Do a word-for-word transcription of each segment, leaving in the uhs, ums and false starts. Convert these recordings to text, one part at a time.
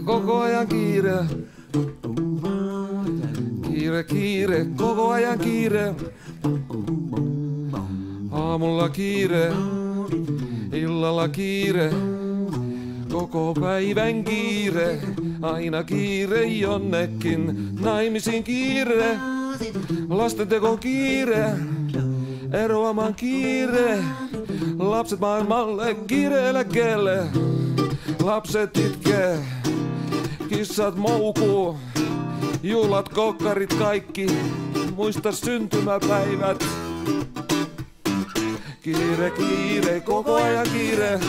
koko ajan kiire. Kiire, kiire, koko ajan kiire. Aamulla kiire, illalla kiire. Koko päivän kiire, aina kiire jonnekin. Naimisiin kiire, lastenteko kiire. Eroamaan kiire, lapset maailmalle kiire eläkkeelle. Lapset itkee, kissat moukuu, juhlat, kokkarit kaikki, muista syntymäpäivät. Kiire, kiire, koko ajan kiire.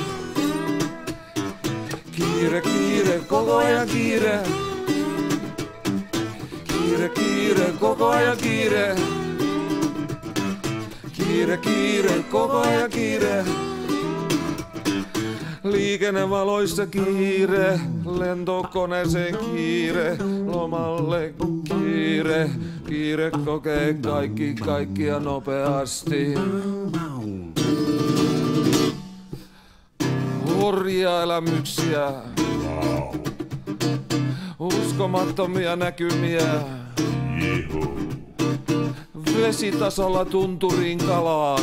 Kiire, kiire, koko ajan kiire. Kiire, kiire, koko ajan kiire. Kiire, kiire, koko ajan kiire. Liikennevaloissa kiire, lentokoneeseen kiire, lomalle kiire. Kiire kokee kaikki, kaikkia nopeasti. Hurjia elämyksiä, uskomattomia näkymiä. Vesitasolla tunturiin kalaan.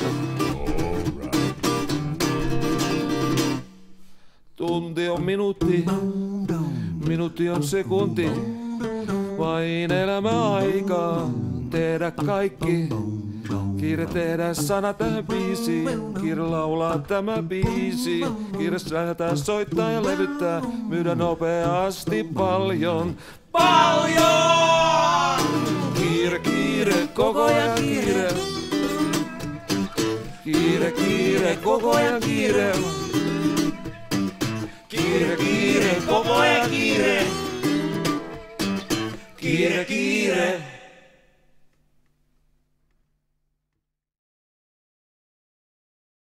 Tunti on minuutti, minuutti on sekunti. Vain elämä aikaa tehdä kaikki. Kiire tehdä sana tähän biisiin, kiire laulaa tämä biisi. Kiire lähdetään soittaa ja levyttää, myydä nopeasti paljon. Paljon! Kiire, kiire, koko ajan kiire. Kiire, kiire, koko ajan kiire. Kiire, kiire, koko ajan